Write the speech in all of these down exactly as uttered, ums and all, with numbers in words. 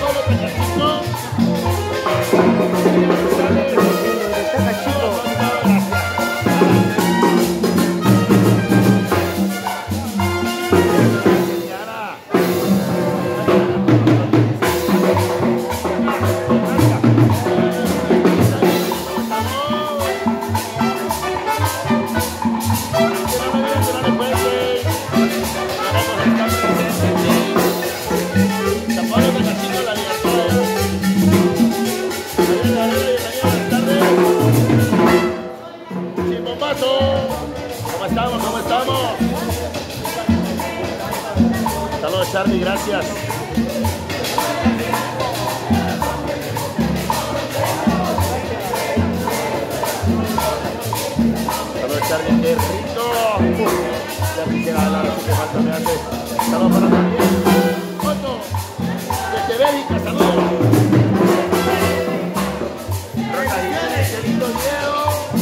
Charlie, gracias. Saludos, Charlie, qué rico. Ya quisiera hablar, así que falta me hace. Saludos para también. Foto. Desde Bélgica, saludos. Rosa Jiménez, qué lindo Diego.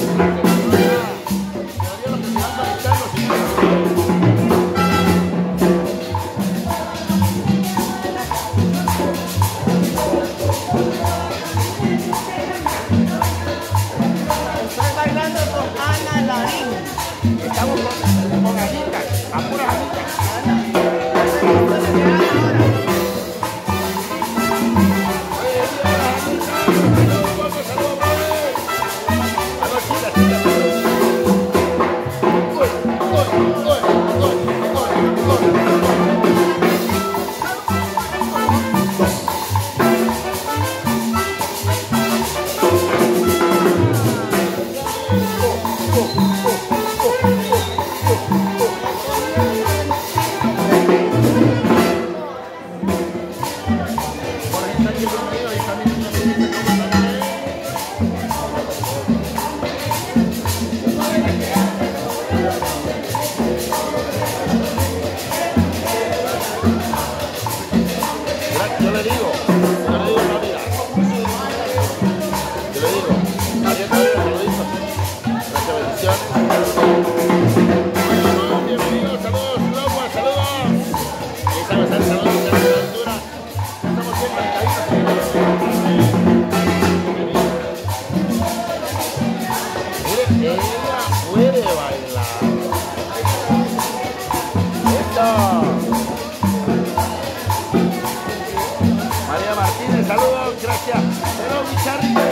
Estamos con, con Anita, a pura Anita. Yo le digo, yo le digo a Navidad. Yo le digo, Javier Javier, se lo digo. Gracias, bendiciones. Bueno, bienvenidos, saludos, Loma, saludos. Y estamos en saludos de la aventura. Estamos bien marcaditos. Mire, ella puede bailar. Esto. María Martínez, saludos, gracias. Pero mi Charlie.